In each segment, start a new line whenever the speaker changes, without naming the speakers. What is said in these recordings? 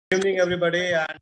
Good evening, everybody. And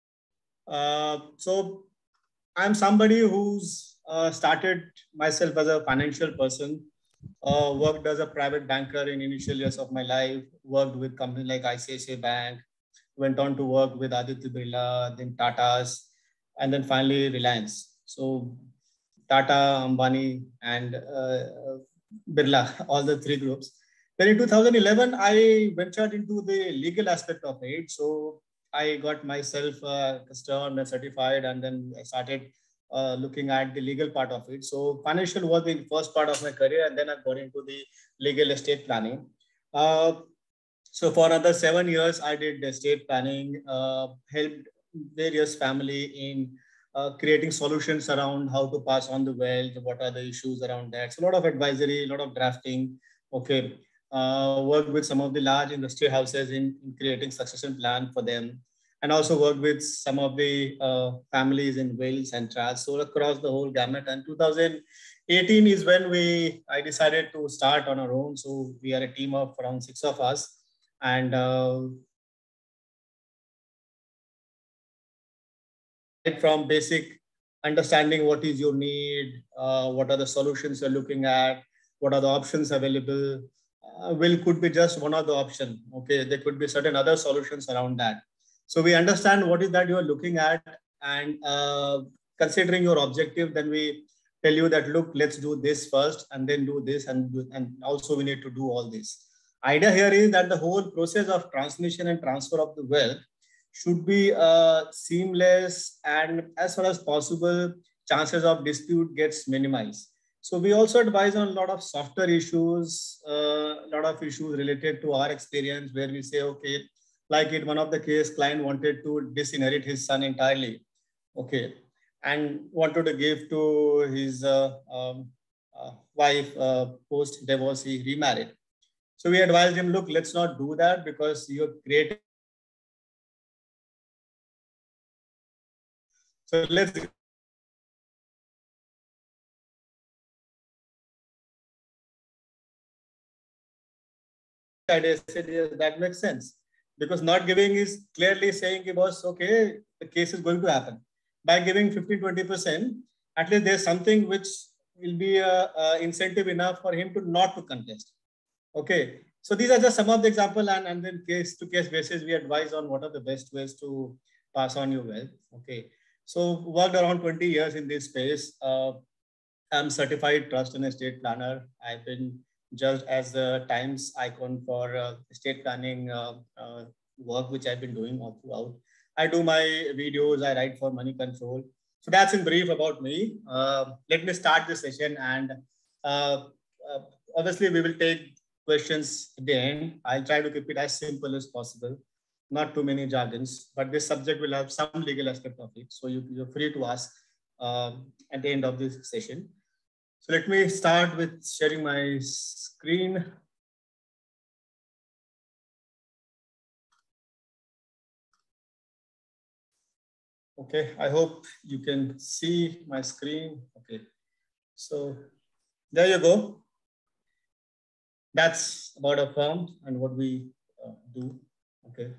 so I'm somebody who's started myself as a financial person, worked as a private banker in initial years of my life, worked with companies like ICICI Bank, went on to work with Aditya Birla, then Tata's, and then finally Reliance. So Tata, Ambani, and Birla, all the three groups. Then in 2011, I ventured into the legal aspect of it. So I got myself custom and certified, and then I started looking at the legal part of it. So financial was the first part of my career, and then I got into the legal estate planning. Uh, so for another 7 years, I did estate planning, helped various family in creating solutions around how to pass on the wealth, what are the issues around that. So a lot of advisory, a lot of drafting. Okay, worked with some of the large industry houses in creating succession plan for them, and also worked with some of the families in Wales and Tras. So across the whole gamut. And 2018 is when I decided to start on our own. So we are a team of around six of us, and right from basic understanding what is your need, what are the solutions you're looking at, what are the options available. Will could be just one of the option. Okay, there could be certain other solutions around that. So we understand what is that you are looking at, and considering your objective, then we tell you that look, let's do this first, and then do this, and also we need to do all this. Idea here is that the whole process of transmission and transfer of the wealth should be seamless, and as far as possible, chances of dispute gets minimized. So we also advise on a lot of software issues, a lot of issues related to our experience, where we say, okay, like in one of the case, client wanted to disinherit his son entirely, okay, and wanted to give to his wife post divorce, he remarried. So we advised him, look, let's not do that because you're creating. So let's. I said, yes, that makes sense. Because not giving is clearly saying, boss, okay, the case is going to happen. By giving 15-20%, at least there's something which will be a incentive enough for him to not to contest. Okay. So these are just some of the example, and then case to case basis, we advise on what are the best ways to pass on your wealth. Okay. So worked around 20 years in this space. I'm certified trust and estate planner. I've been judged as the Times icon for estate planning work, which I've been doing all throughout. I do my videos. I write for Money Control. So that's in brief about me. Let me start this session, and uh, uh, obviously we will take questions at the end. I'll try to keep it as simple as possible, not too many jargons, but this subject will have some legal aspect of it. So you're free to ask at the end of this session. So let me start with sharing my screen. Okay, I hope you can see my screen. Okay, so there you go. That's about a firm and what we do. Okay.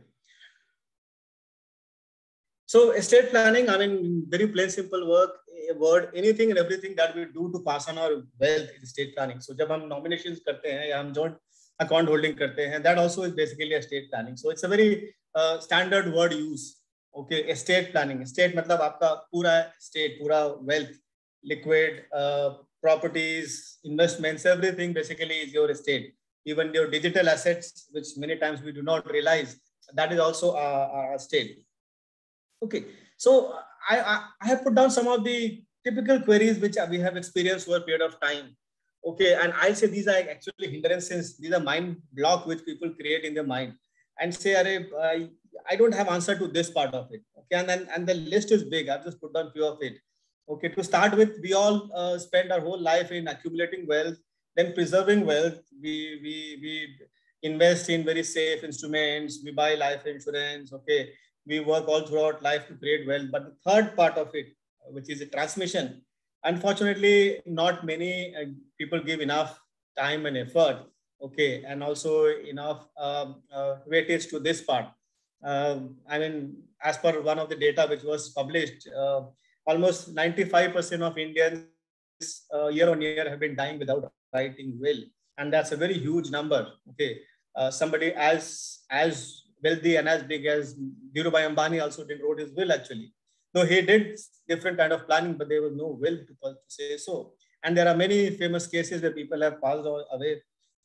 So estate planning, I mean, very plain, simple word, anything and everything that we do to pass on our wealth is estate planning. So जब हम nominations करते हैं या हम joint account holding करते हैं, that also is basically estate planning. So it's a very standard word use. Okay, estate planning. Estate मतलब आपका पूरा estate, पूरा wealth, liquid properties, investments, everything basically is your estate. Even your digital assets, which many times we do not realize, that is also a estate. Okay, so I have put down some of the typical queries which we have experienced over a period of time. Okay, and I say these are actually hindrances. These are mind block which people create in their mind and say, I don't have answer to this part of it. Okay, and the list is big. I've just put down few of it. Okay, to start with, we all spend our whole life in accumulating wealth, then preserving wealth. We invest in very safe instruments. We buy life insurance. Okay, we work all throughout life to create wealth. But the third part of it, which is the transmission, unfortunately, not many people give enough time and effort. Okay, and also enough weightage to this part. I mean, as per one of the data which was published, almost 95% of Indians year on year have been dying without writing will, and that's a very huge number. Okay, somebody as wealthy and as big as Dhirubhai Ambani also didn't wrote his will actually. Though he did different kind of planning, but there was no will to say so. And there are many famous cases where people have passed away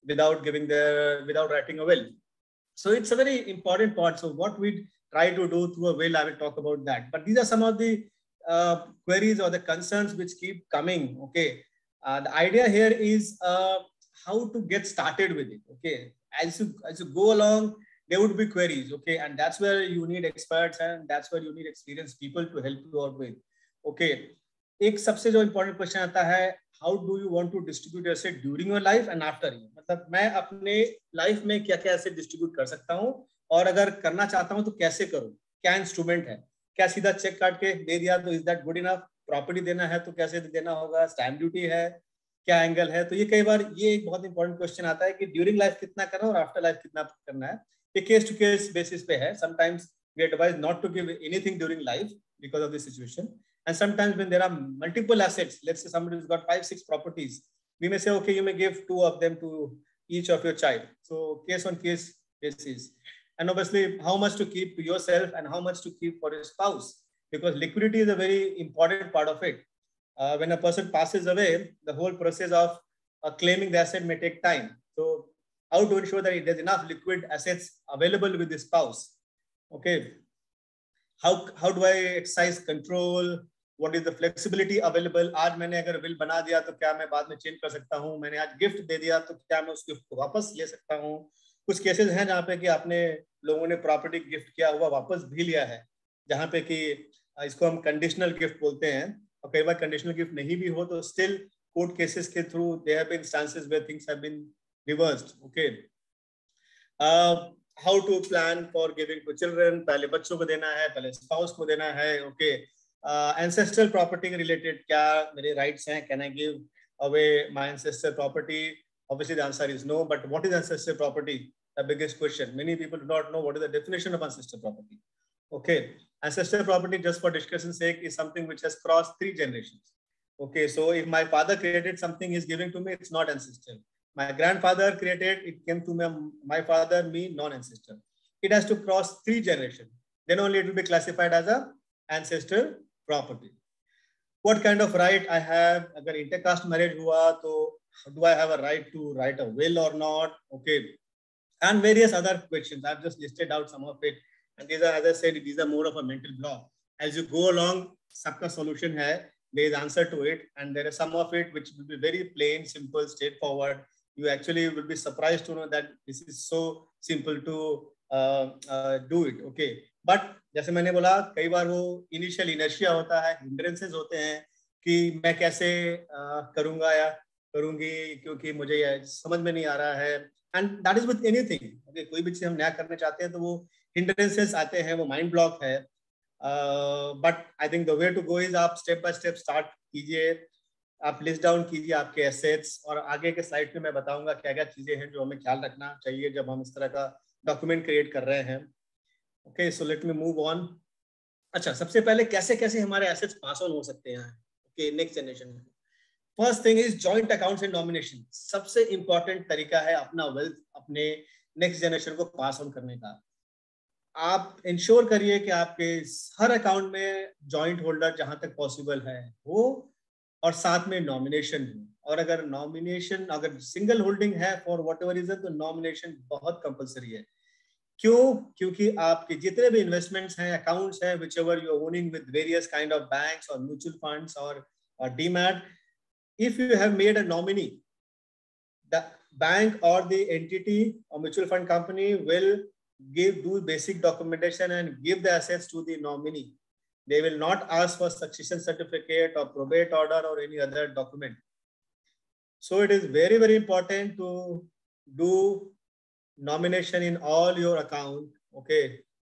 without writing a will. So it's a very important part. So what we try to do through a will, I will talk about that. But these are some of the queries or the concerns which keep coming. Okay, the idea here is how to get started with it. Okay, as you go along, there would be queries. Okay, and that's where you need experts and that's where you need experienced people to help you out with. Okay, एक सबसे जो important question आता है, how do you want to distribute asset during your life and after you, मतलब मैं अपने life में क्या क्या एसेट डिस्ट्रीब्यूट कर सकता हूँ और अगर करना चाहता हूँ तो कैसे करूँ, क्या इंस्ट्रूमेंट है, क्या सीधा चेक काट के दे दिया तो is that good enough, property देना है तो कैसे देना होगा, स्टैम्प ड्यूटी है, क्या एंगल है। तो ये कई बार ये एक बहुत इंपॉर्टेंट क्वेश्चन आता है कि ड्यूरिंग लाइफ कितना करना और आफ्टर लाइफ कितना करना है। ये केस टू केस बेसिस पे है। Sometimes we advise not to give anything during life because of this situation, and sometimes when there are multiple assets, let's say somebody has got 5-6 properties, we may say okay, you may give 2 of them to each of your child. So case on case basis, and obviously how much to keep to yourself and how much to keep for your spouse, because liquidity is a very important part of it. When a person passes away, the whole process of claiming the asset may take time. So how to ensure that there's enough liquid assets available with the spouse? Okay, how do I exercise control? What is the flexibility available? आज मैंने अगर bill बना दिया तो क्या मैं बाद में चेंज कर सकता हूँ? मैंने आज गिफ्ट दे दिया तो क्या मैं उस गिफ्ट को वापस ले सकता हूँ? कुछ केसेस हैं जहाँ पे कि आपने लोगों ने प्रॉपर्टी गिफ्ट किया हुआ वापस भी लिया है, जहाँ पे कि इसको हम कंडीशनल गिफ्ट बोलते हैं, और कई बार कंडीशनल गिफ्ट नहीं भी हो तो स्टिल कोर्ट केसेस के through there have been instances where things have been reversed. Okay, how to plan for giving to children, पहले बच्चों को देना है, पहले स्पाउस को देना है. ओके, ancestral property related, क्या मेरे rights हैं, can I give away my ancestral property? Obviously the answer is no, but what is ancestral property? The biggest question. Many people do not know what is the definition of ancestral property. Okay, ancestral property, just for discussion's sake, is something which has crossed 3 generations. Okay, so if my father created something he's giving to me, it's not ancestral. My grandfather created, it came to my father, me, non-ancestral. It has to cross 3 generations. Then only it will be classified as a ancestral property. What kind of right I have? Agar intercaste marriage hua, to do I have a right to write a will or not? Okay, and various other questions. I've just listed out some of it, and these are, as I said, these are more of a mental block. As you go along, sabka solution hai, there is answer to it, and there is some of it which will be very plain, simple, straightforward. You actually will be surprised to know that this is so simple to do it. Okay, but जैसे मैंने बोला, कई बार वो initial inertia होता है, hindrances होते हैं कि मैं कैसे करूंगा या करूंगी, क्योंकि मुझे ये समझ में नहीं आ रहा है. And that is with anything. अगर कोई भी चीज हम नया करना चाहते हैं तो वो हिंड्रेंसेस आते हैं, वो माइंड ब्लॉक है. But I think the way to go is आप स्टेप बाय स्टेप स्टार्ट कीजिए, आप लिस्ट डाउन कीजिए आपके एसेट्स, और आगे के स्लाइड में मैं बताऊंगा क्या क्या चीजें हैं जो हमें ख्याल रखना चाहिए जब हम इस तरह का डॉक्यूमेंट क्रिएट कर रहे हैं. Okay, so let me move on. अच्छा, सबसे पहले कैसे कैसे हमारे एसेट्स पास ऑन हो सकते हैं. Okay, नेक्स्ट जनरेशन में first thing is joint accounts and nomination. सबसे इंपॉर्टेंट तरीका है अपना वेल्थ अपने नेक्स्ट जनरेशन को पास ऑन करने का. आप इंश्योर करिए कि आपके हर अकाउंट में जॉइंट होल्डर जहां तक पॉसिबल है हो, और साथ में नॉमिनेशन हो. और अगर नॉमिनेशन, अगर सिंगल होल्डिंग है फॉर वट एवर रीजन, तो नॉमिनेशन बहुत कंपलसरी है. क्यों? क्योंकि आपके जितने भी इन्वेस्टमेंट्स हैं, अकाउंट्स हैं, whichever you are owning with various kind of banks और म्यूचुअल फंड्स और demat, if you have made a nominee, the bank और द एंटिटी और mutual fund company will do basic documentation and give the assets to the nominee. They will not ask for succession certificate or probate order or any other document. So it is very, very important to do nomination in all your account. Okay,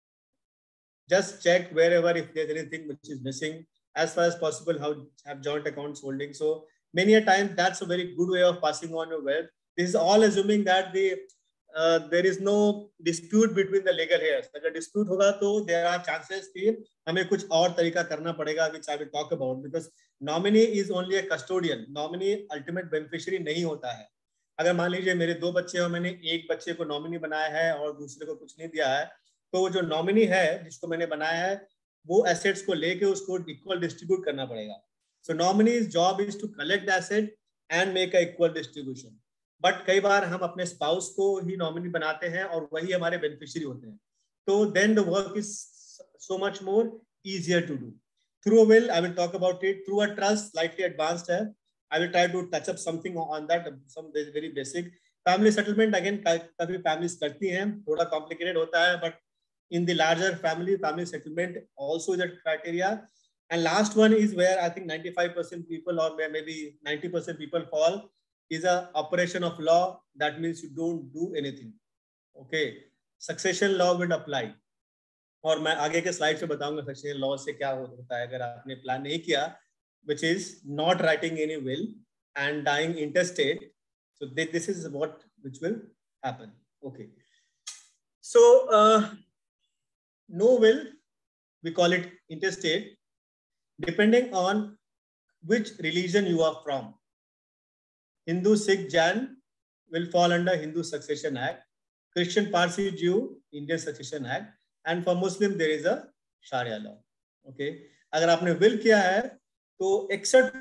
just check wherever if there's anything which is missing. As far as possible, how have joint accounts holding. So many a time that's a very good way of passing on your wealth. This is all assuming that the there is no dispute between the legal heirs. अगर dispute होगा तो there are chances कि हमें कुछ और तरीका करना पड़ेगा, which I will talk about, because nominee is only a custodian. Nominee ultimate beneficiary नहीं होता है. अगर मान लीजिए मेरे 2 बच्चे और मैंने एक बच्चे को नॉमिनी बनाया है और दूसरे को कुछ नहीं दिया है, तो जो नॉमिनी है जिसको मैंने बनाया है वो एसेट्स को लेके उसको इक्वल डिस्ट्रीब्यूट करना पड़ेगा. So nominee's job is to collect the asset and make a equal distribution. But कई बार हम अपने स्पाउस को ही नॉमिनी बनाते हैं और वही हमारे बेनिफिशियरी होते हैं, तो then the work is so much more easier to do. Through a will, I will talk about it. Through a trust, slightly advanced है. I will try to touch up something on that, some very basic. Family settlement again, काफी families करती हैं, थोड़ा complicated होता है, but in the larger family settlement also is a criteria. And last one is where I think 95% people or maybe 90% people fall is a operation of law. That means you don't do anything. Okay, succession law will apply. और मैं आगे के slide से बताऊंगा succession law से क्या होता है अगर आपने प्लान नहीं किया, which is not writing any will and dying intestate. So this is what which will happen. Okay, so no will, we call it intestate, depending on which religion you are from. Hindu, Sikh, Jain will fall under Hindu Succession Act. Christian, Parsi, Jew, Indian Succession Act. And for Muslim there is a Sharia law. Okay, अगर आपने will किया है तो except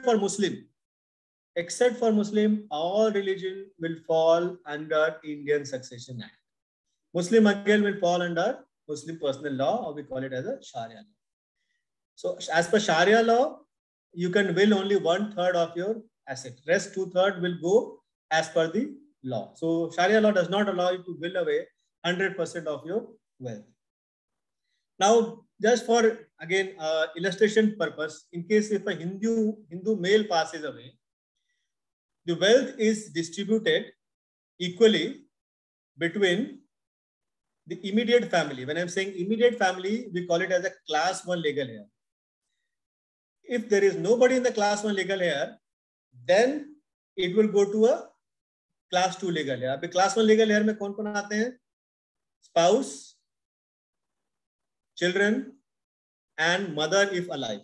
for Muslim all religion will fall under Indian Succession Act. Muslim again will fall under Muslim personal law, or we call it as a Sharia law. So as per Sharia law, you can will only 1/3 of your asset. Rest 2/3 will go as per the law. So Sharia law does not allow you to will away 100% of your wealth. Now, just for again illustration purpose, in case if a Hindu male passes away, the wealth is distributed equally between the immediate family. When I'm saying immediate family, we call it as a class 1 legal heir. If there is nobody in the class 1 legal heir, then it will go to a class 2 legal heir. अभी class 1 legal heir में कौन-कौन आते हैं? Spouse, children, and mother if alive.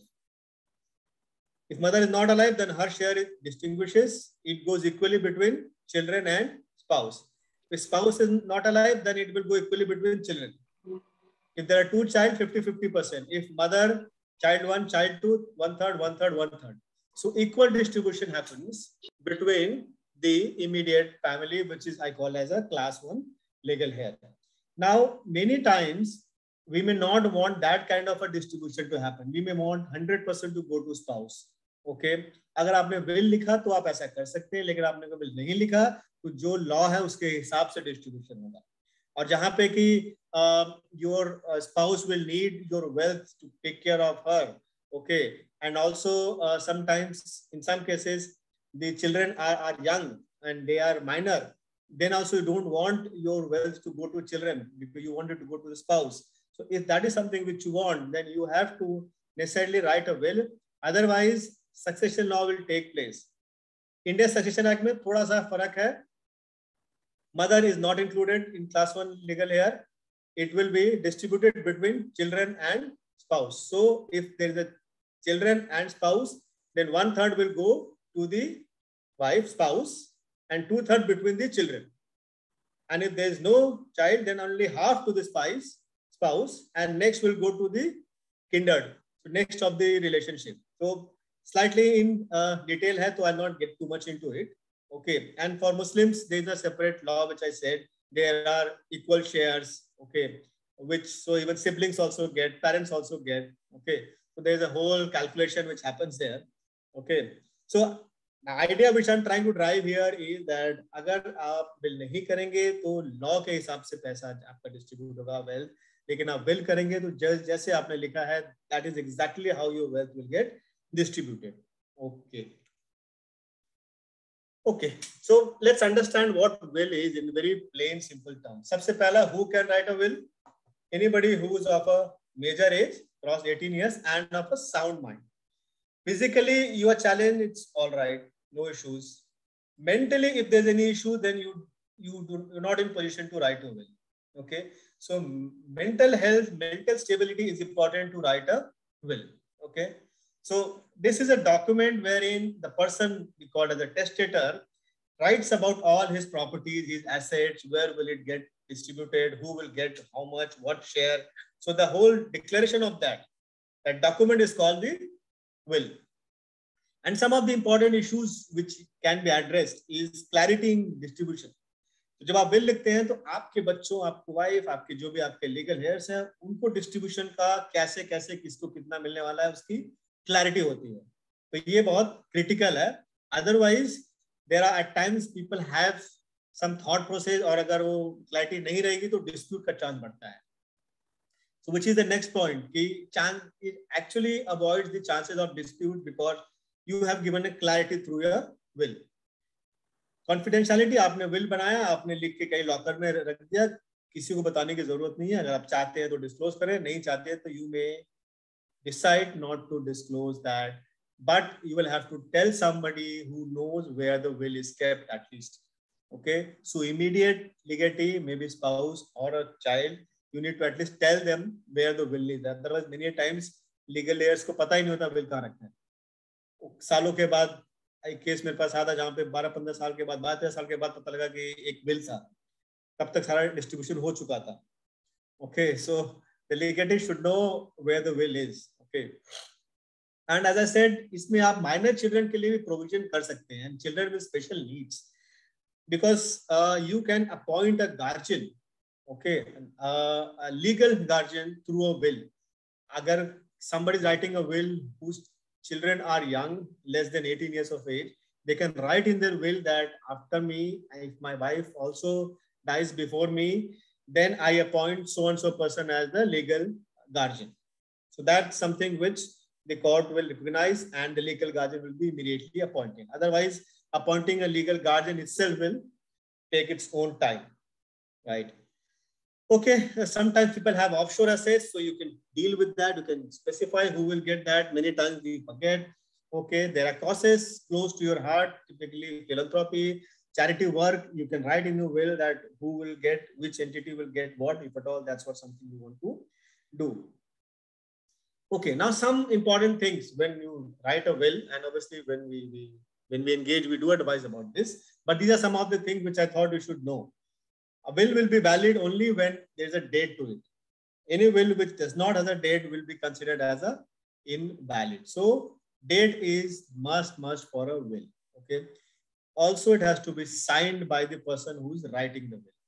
If mother is not alive, then her share distinguishes. It goes equally between children and spouse. If spouse is not alive, then it will go equally between children. If there are 2 child, 50-50%. If mother, child 1, child 2, 1/3, 1/3, 1/3. So equal distribution happens between the immediate family, which is I call as a class 1 legal heir. Now, many times, we may not want that kind of a distribution to happen. We may want 100% to go to spouse. Okay, अगर आपने will लिखा तो आप ऐसा कर सकते हैं, लेकिन आपने will नहीं लिखा तो जो law है उसके हिसाब से distribution होगा. और जहाँ पे कि your spouse will need your wealth to take care of her. Okay, and also sometimes in some cases the children are young and they are minor. Then also you don't want your wealth to go to children because you want it to go to the spouse. So if that is something which you want, then you have to necessarily write a will. Otherwise, succession law will take place. Indian Succession Act में थोड़ा सा फर्क है. Mother is not included in class 1 legal heir. It will be distributed between children and spouse. So if there is a children and spouse, then 1/3 will go to the wife, spouse, and 2/3 between the children. And if there is no child, then only half to the spouse, and next will go to the kindred, so next of the relationship. So slightly in detail hai, so I'll not get too much into it. Okay, and for Muslims there is a separate law which I said there are equal shares. Okay, which so even siblings also get, parents also get. Okay, so there is a whole calculation which happens there. Okay, so the idea which I'm trying to drive here is that अगर आप bill नहीं करेंगे तो law के हिसाब से पैसा आपका distribute होगा wealth, लेकिन आप will करेंगे तो जैसे आपने लिखा है that is exactly how your wealth will get distributed. Okay. Okay, so let's understand what will is in very plain simple terms. सबसे पहला, who can write a will? Anybody who is of a major age, cross 18 years, and of a sound mind. Physically, you are challenged, it's all right, no issues. Mentally, if there's any issue, then you you're not in position to write a will. Okay, so mental health, mental stability is important to write a will. Okay, so this is a document wherein the person we call as a testator writes about all his properties, his assets, where will it get distributed, who will get how much, what share. So the whole declaration of that document is called the will. And some of the important issues which can be addressed is clarity in distribution. तो जब आप will लिखते हैं तो आपके बच्चों, आपको wife, आपके जो भी आपके लीगल हेयर्स हैं, उनको डिस्ट्रीब्यूशन का कैसे कैसे किसको कितना मिलने वाला है उसकी क्लैरिटी होती है. तो ये बहुत क्रिटिकल है. Otherwise there are at times people have some thought process, और अगर वो क्लैरिटी नहीं रहेगी तो डिस्प्यूट का चांस बढ़ता है. So which is the next point, कि it actually avoids the chances of dispute because you have given a clarity through your will. Confidentiality, आपने विल बनाया, आपने लिख के कहीं लॉकर में रख दिया, किसी को बताने की जरूरत नहीं है. अगर आप चाहते हैं तो डिस्क्लोज करें, नहीं चाहते हैं तो you may decide not to disclose that, but you will have to tell somebody who knows where the will is kept at least. Okay, so immediate legatee, maybe spouse or a child, you need to at least tell them where the will is. Otherwise many times legal heirs को पता ही नहीं होता will कहाँ रखना है. सालों के बाद एक केस मेरे पास आता जहाँ पे 12-15 साल के बाद, 12 साल के बाद पता लगा कि एक विल था, तब तक सारा डिस्ट्रीब्यूशन हो चुका था. Okay, so the legatee should know where the will is. Okay, and as I said, इसमें आप माइनर चिल्ड्रन के लिए भी प्रोविजन कर सकते हैं, children with special needs, because you can appoint a guardian, okay, a legal guardian through a will. Agar somebody is writing a will whose children are young, less than 18 years of age, they can write in their will that after me, if my wife also dies before me, then I appoint so and so person as the legal guardian. So that's something which the court will recognize and the legal guardian will be immediately appointed. Otherwise, appointing a legal guardian itself will take its own time, right? Okay, sometimes people have offshore assets, so you can deal with that. You can specify who will get that. Many times we forget. Okay, there are causes close to your heart, typically philanthropy, charity work. You can write in your will that who will get, which entity will get what, if at all that's what something you want to do. Okay, now some important things when you write a will, and obviously when we engage, we do advise about this, but these are some of the things which I thought you should know. A will be valid only when there's a date to it. Any will which does not have a date will be considered as a invalid. So date is must for a will. Okay. Also, it has to be signed by the person who is writing the will.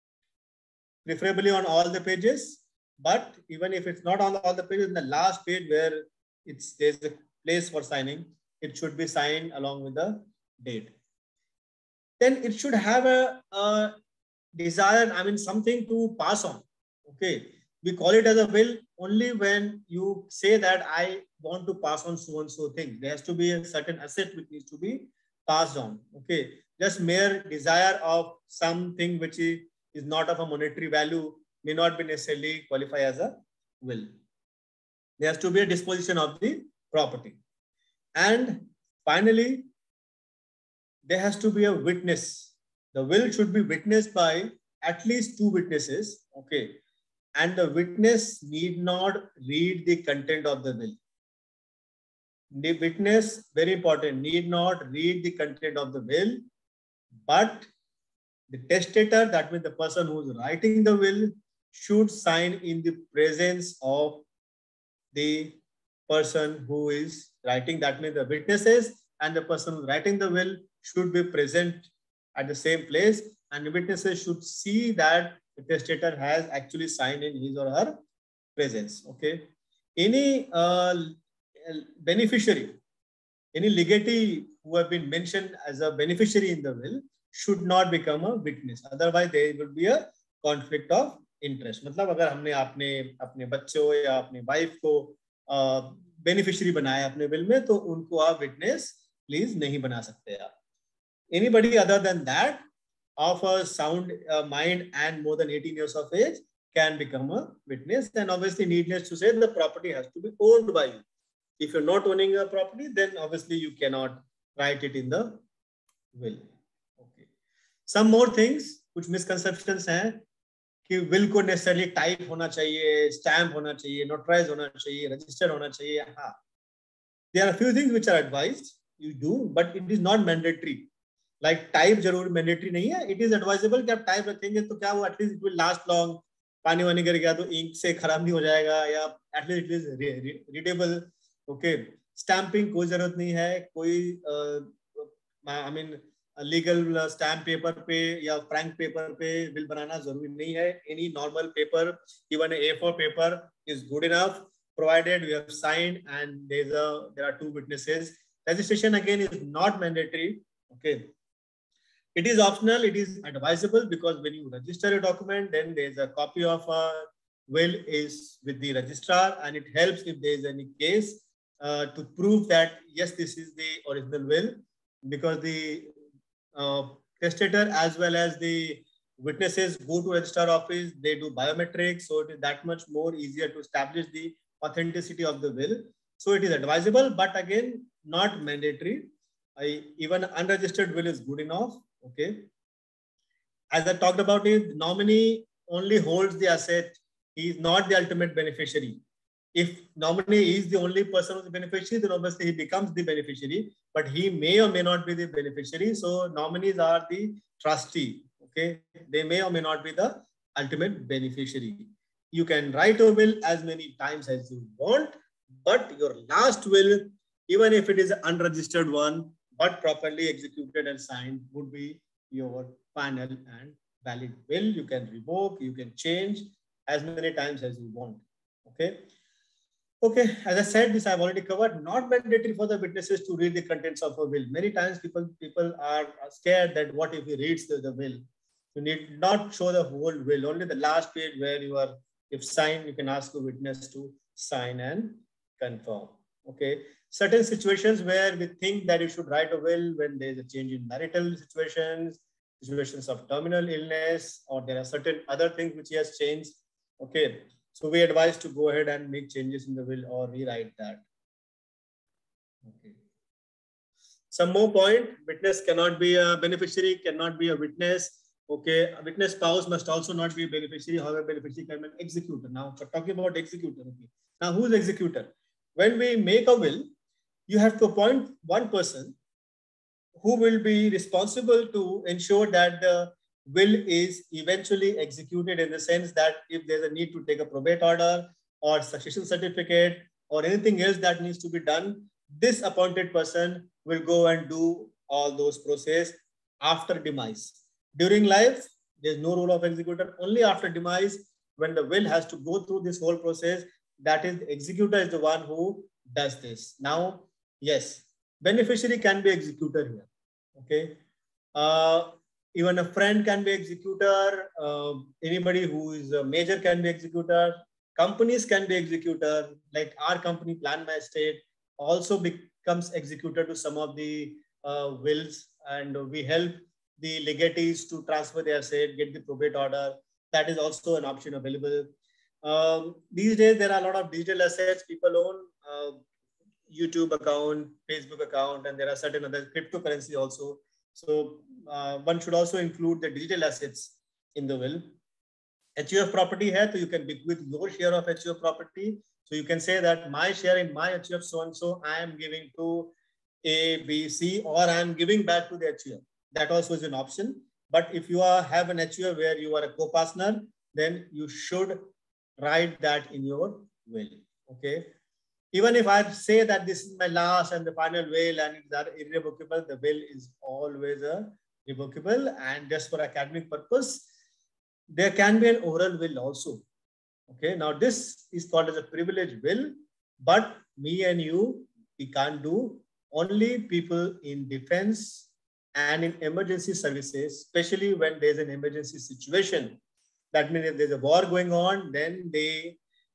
Preferably on all the pages, but even if it's not on all the pages, in the last page where there's a place for signing, it should be signed along with the date. Then it should have a desire, I mean, something to pass on. Okay, we call it as a will only when you say that I want to pass on so and so thing. There has to be a certain asset which needs to be passed on. Okay, just mere desire of something which is not of a monetary value may not be necessarily qualify as a will. There has to be a disposition of the property. And finally, there has to be a witness. The will should be witnessed by at least 2 witnesses. Okay. And the witness need not read the content of the will. The witness, very important, need not read the content of the will, but the testator, that means the person who is writing the will, should sign in the presence of the person who is writing. That means the witnesses and the person who is writing the will should be present at the same place, and the witnesses should see that the testator has actually signed in his or her presence. Okay. Any beneficiary, any legatee who have been mentioned as a beneficiary in the will should not become a witness. Otherwise, there will be a conflict of interest. मतलब अगर हमने अपने बच्चों या अपने wife को beneficiary बनाया अपने विल में, तो उनको आप विटनेस प्लीज नहीं बना सकते आप. Anybody other than that of a sound mind and more than 18 years of age can become a witness. And obviously, needless to say, the property has to be owned by you. If you're not owning a property, then obviously you cannot write it in the will. Okay. Some more things, कुछ misconceptions हैं कि will को necessarily type होना चाहिए, stamp होना चाहिए, notarize होना चाहिए, register होना चाहिए. हाँ, there are a few things which are advised you do, but it is not mandatory. Like type जरूर mandatory नहीं है. It is advisable कि आप type रखेंगे तो क्या वो at least it will last long. पानी वानी गिर गया तो ink से खराब नहीं हो जाएगा, या at least it is readable. Okay, stamping कोई जरूरत नहीं है. कोई I mean legal stamp paper पे या फ्रैंक पेपर पे बिल बनाना जरूरी नहीं है. Any normal paper, even A4 paper is good enough, provided we have signed and there are 2 witnesses. Registration again is not mandatory. Okay, it is optional, it is advisable, because when you register a document, then there is a copy of a will is with the registrar, and it helps if there is any case to prove that yes, this is the original will, because the testator as well as the witnesses go to registrar office, they do biometrics, so it is that much more easier to establish the authenticity of the will. So it is advisable, but again not mandatory. Even unregistered will is good enough. Okay, as I talked about it, nominee only holds the asset. He is not the ultimate beneficiary. If nominee is the only person who is the beneficiary, then obviously he becomes the beneficiary, but he may or may not be the beneficiary. So nominees are the trustee. Okay, they may or may not be the ultimate beneficiary. You can write a will as many times as you want, but your last will, even if it is an unregistered one, but properly executed and signed, would be your final and valid will. You can revoke, you can change as many times as you want. Okay. Okay, as I said, this I've already covered. Not mandatory for the witnesses to read the contents of a will. Many times people are scared that what if he reads the will? You need not show the whole will, only the last page where you are, if signed, you can ask a witness to sign and confirm. Okay, certain situations where we think that you should write a will when there is a change in marital situations, situations of terminal illness, or there are certain other things which he has changed. Okay, so we advise to go ahead and make changes in the will or rewrite that. Okay. Some more point, witness cannot be a beneficiary, cannot be a witness. Okay, a witness spouse must also not be a beneficiary. However, beneficiary can be an executor. Now, for talking about executor, okay. Now, who is executor? When we make a will, you have to appoint one person who will be responsible to ensure that the will is eventually executed, in the sense that if there's a need to take a probate order or succession certificate or anything else that needs to be done, this appointed person will go and do all those process after demise. During life, there's no role of executor. Only after demise, when the will has to go through this whole process, that is, the executor is the one who does this. Now, yes, beneficiary can be executor here. Okay. Even a friend can be executor. Anybody who is a major can be executor. Companies can be executor. Like our company, Plan My Estate, also becomes executor to some of the wills, and we help the legatees to transfer their asset, get the probate order. That is also an option available. These days, there are a lot of digital assets people own. YouTube account, Facebook account, and there are certain other cryptocurrency also. So one should also include the digital assets in the will. HUF property hai, so you can bequeath your share of HUF property. So you can say that my share in my HUF so-and-so, I am giving to A, B, C, or I am giving back to the HUF. That also is an option. But if you have an HUF where you are a co-partner, then you should write that in your will. Okay. Even if I say that this is my last and the final will and it's irrevocable, the will is always revocable. And just for academic purpose, there can be an oral will also. Okay, now this is called as a privileged will, but me and you, we can't do. Only people in defense and in emergency services, especially when there's an emergency situation. That means if there's a war going on, then they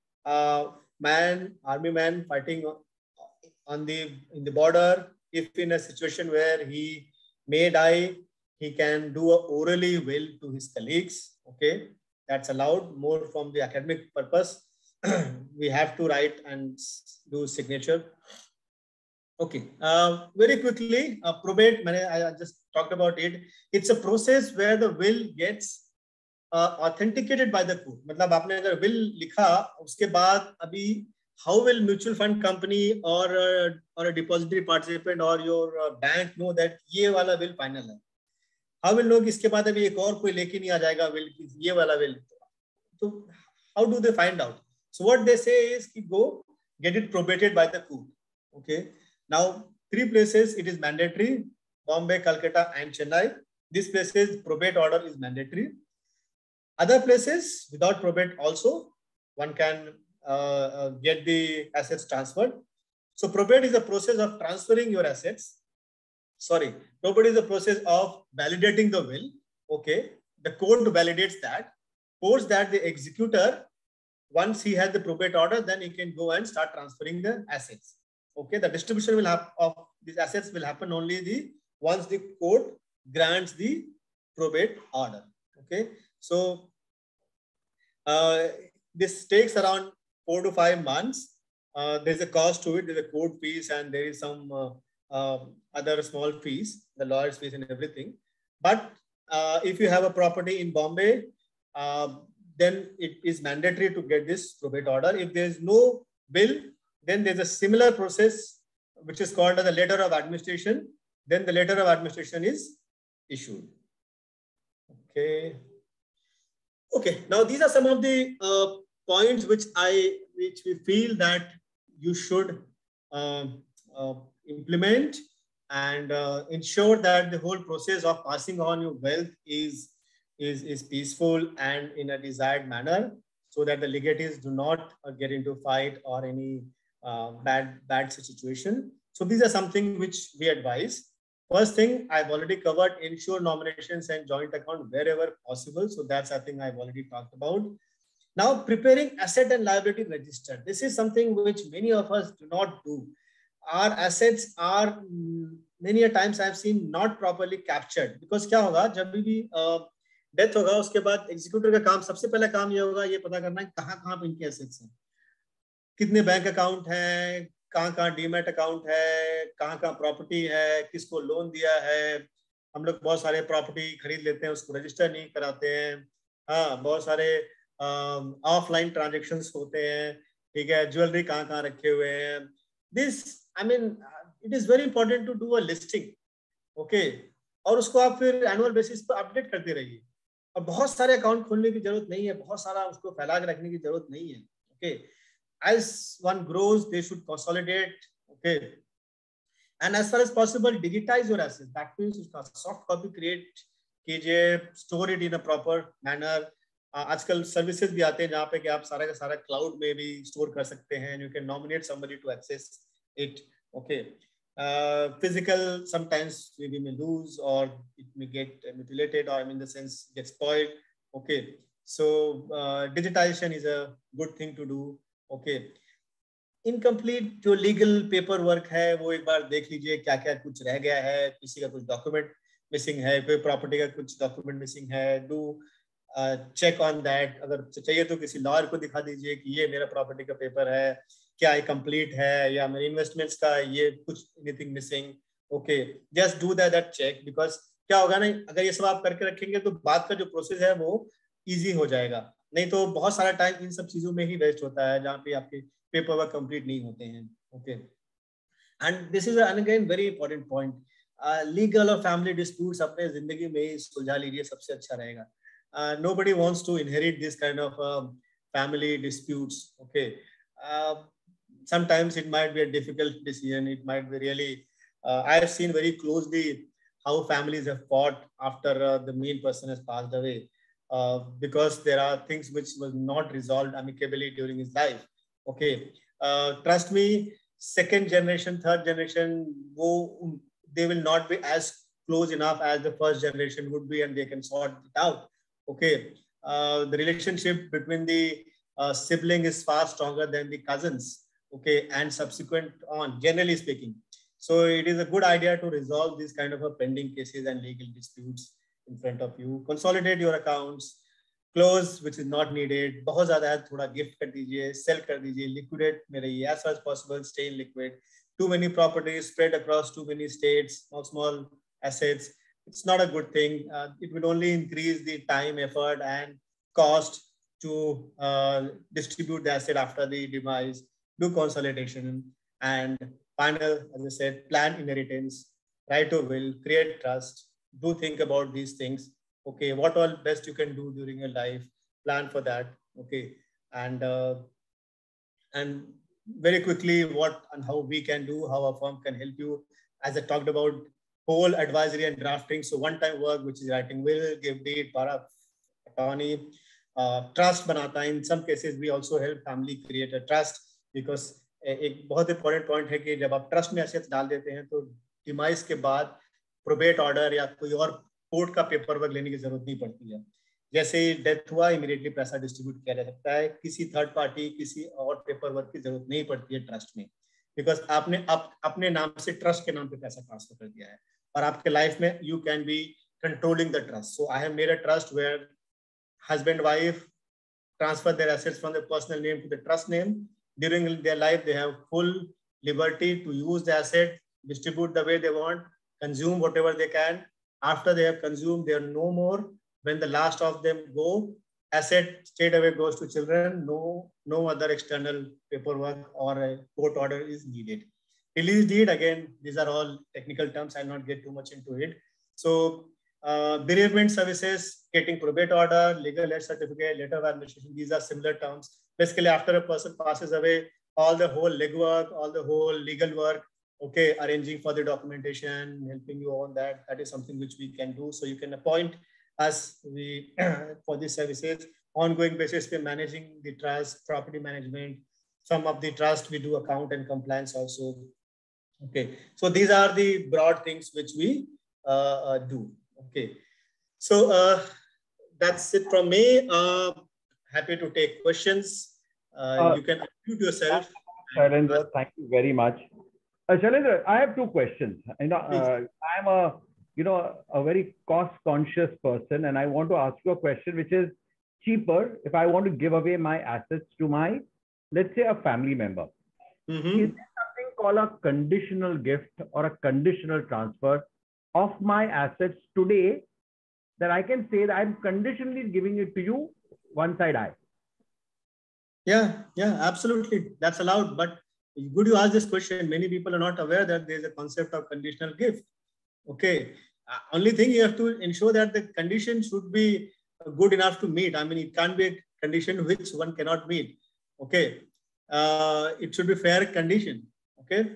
army man fighting in the border, if in a situation where he may die, he can do a orally will to his colleagues. Okay, that's allowed. More from the academic purpose, we have to write and do signature. Okay, very quickly, probate, I just talked about it. It's a process where the will gets authenticated by the court. मतलब आपने अगर will लिखा, उसके बाद अभी how will mutual fund company or a depository participant or your bank know that ये वाला will final है? How will know कि इसके बाद अभी एक और कोई लेके नहीं आ जाएगा will, ये वाला will? So how do they find out? So what they say is कि go get it probated by the court. Okay. Now 3 places it is mandatory: Bombay, Calcutta, and Chennai. These places probate order is mandatory. Other places without probate also one can get the assets transferred. So probate is the process of transferring your assets. Sorry, probate is the process of validating the will. Okay, the court validates that. Post that the executor, once he has the probate order, then he can go and start transferring the assets. Okay, the distribution will have of these assets will happen only once the court grants the probate order. Okay, so this takes around 4 to 5 months. There's a cost to it. There's a court fees and there is some other small fees, the lawyer's fees and everything. But if you have a property in Bombay, then it is mandatory to get this probate order. If there is no bill, then there's a similar process which is called as a letter of administration. Then the letter of administration is issued. Okay. Okay. Now these are some of the points which we feel that you should implement and ensure that the whole process of passing on your wealth is peaceful and in a desired manner, so that the legatees do not get into fight or any bad situation. So these are something which we advise. First thing I've already covered: ensure nominations and joint account wherever possible. So that's a thing I've already talked about. Now, preparing asset and liability register. This is something which many of us do not do. Our assets are many a times I've seen not properly captured, because क्या होगा जब भी death होगा उसके बाद executive का काम, सबसे पहला काम ये होगा ये पता करना है कहाँ पे इनके एसेट्स हैं, कितने बैंक अकाउंट हैं, कहाँ डीमैट अकाउंट है, कहाँ प्रॉपर्टी है, किसको लोन दिया है. हम लोग बहुत सारे प्रॉपर्टी खरीद लेते हैं, उसको रजिस्टर नहीं कराते हैं. हाँ, बहुत सारे ऑफलाइन ट्रांजेक्शंस होते हैं. ठीक है, ज्वेलरी कहाँ रखे हुए हैं. This I mean it is very important to do a listing. Okay, और उसको आप फिर एनुअल बेसिस पर अपडेट करते रहिए. और बहुत सारे अकाउंट खोलने की जरूरत नहीं है, बहुत सारा उसको फैला के रखने की जरूरत नहीं है. Okay, as one grows they should consolidate. Okay, and as far as possible digitize your assets. That means उसका soft copy create कीजिए, store it in a proper manner. आजकल सर्विसेज भी आते हैं जहाँ पे कि आप सारा का सारा क्लाउड में भी स्टोर कर सकते हैं. You can nominate somebody to access it. Okay, physical sometimes we may lose or it may get mutilated, or I mean the sense get spoiled. Okay, so digitization is a good thing to do. Okay, incomplete जो legal paper work है वो एक बार देख लीजिए, क्या क्या कुछ रह गया है, किसी का कुछ डॉक्यूमेंट मिसिंग है, कोई प्रॉपर्टी का कुछ डॉक्यूमेंट मिसिंग है. Do check on that. अगर चाहिए तो किसी लॉयर को दिखा दीजिए कि ये मेरा प्रॉपर्टी का पेपर है, क्या ये कंप्लीट है, या मेरे इन्वेस्टमेंट्स का ये कुछ anything missing. Okay, just do that check. Because क्या होगा ना, अगर ये सब आप करके रखेंगे तो बाद का जो प्रोसेस है वो ईजी हो जाएगा. नहीं तो बहुत सारा टाइम इन सब चीजों में ही वेस्ट होता है जहाँ पे आपके पेपर वर्क कंप्लीट नहीं होते हैं. Okay, and this is again very important point. Legal और फैमिली डिस्प्यूट्स अपने जिंदगी में ही सुलझा लीजिए, सबसे अच्छा रहेगा. Nobody wants to inherit this kind of family disputes. Okay, sometimes it might be a difficult decision. It might be really I have seen very closely how families have fought after the main person has passed away. Because there are things which was not resolved amicably during his life. Okay, trust me, second generation, third generation, they will not be as close enough as the first generation would be, and they can sort it out. Okay, the relationship between the sibling is far stronger than the cousins. Okay, and subsequent on, generally speaking. So it is a good idea to resolve these kind of pending cases and legal disputes in front of you. Consolidate your accounts. clothes which is not needed, बहुत ज़्यादा है थोड़ा gift कर दीजिए, sell कर दीजिए, liquidate में रहिए as far as possible, stay in liquid. Too many properties spread across too many states, small assets. It's not a good thing. It will only increase the time, effort, and cost to distribute the asset after the demise. Do consolidation and final, as I said, plan inheritance, write a will, create trust. Do think about these things. Okay, what all best you can do during your life, plan for that. Okay, and very quickly what and how we can do, how our firm can help you. As I talked about whole advisory and drafting, so one time work which is writing will, give deed, power of attorney, trust banata. In some cases we also help family create a trust, because एक बहुत important point है कि जब आप trust में assets डाल देते हैं तो डिमाइस के बाद प्रोबेट ऑर्डर या कोई और कोर्ट का पेपर वर्क लेने की जरूरत नहीं पड़ती है। जैसे डेथ हुआ इमीडिएटली पैसा डिस्ट्रीब्यूट किया जा सकता है, किसी थर्ड पार्टी किसी और पेपर वर्क की जरूरत नहीं पड़ती है ट्रस्ट में, बिकॉज आपने अपने नाम से ट्रस्ट के नाम पे पैसा ट्रांसफर कर दिया है और आपके लाइफ में you can be controlling the trust. So I have made a trust where husband wife transfer their assets from their personal name to the trust name. During their life they have full liberty to use the asset, distribute the way they want, consume whatever they can. After they have consumed, they are no more. When the last of them go, asset straight away goes to children. No other external paperwork or a court order is needed. Release deed, again, these are all technical terms, I'll not get too much into it. So bereavement services, getting probate order, legal aid certificate, letter of administration, these are similar terms. Basically, after a person passes away, all the whole legwork, all the whole legal work, okay, arranging for the documentation, helping you on that, that is something which we can do. So you can appoint us for these services. Ongoing basis, we're managing the trust, property management. Some of the trust we do account and compliance also. Okay, so these are the broad things which we do. Okay, so that's it from me. Happy to take questions. You can unmute yourself.
Shailendra, thank you very much. Shailendra, I have two questions. I'm a very cost-conscious person, and I want to ask you a question which is cheaper if I want to give away my assets to my, let's say, a family member.
Mm-hmm.
Is there something called a conditional gift or a conditional transfer of my assets today that I can say that I'm conditionally giving it to you once I die?
Yeah, absolutely. That's allowed. But good you ask this question. Many people are not aware that there's a concept of conditional gift. Okay. Only thing you have to ensure that the condition should be good enough to meet. I mean, it can't be a condition which one cannot meet. Okay. It should be fair condition. Okay.